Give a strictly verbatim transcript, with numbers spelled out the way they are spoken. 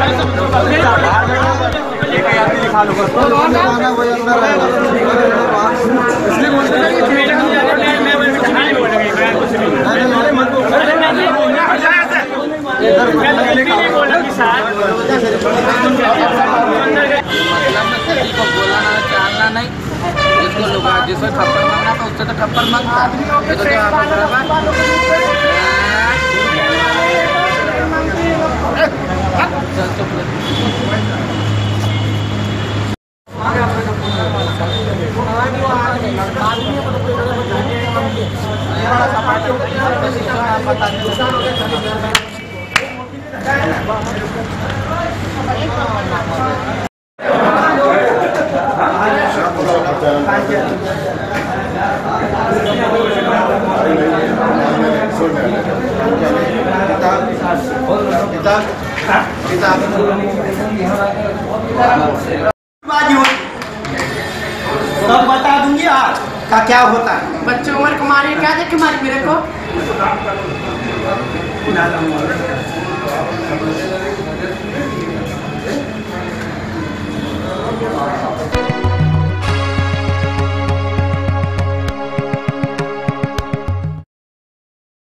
चालना नहीं, जिसको लोग जिसको थप्पड़ मांगना था उससे तो थप्पड़ मांगता। सब बता दूंगी आप का क्या होता है। बच्चों उम्र को मारे, क्या देख के मारे मेरे को।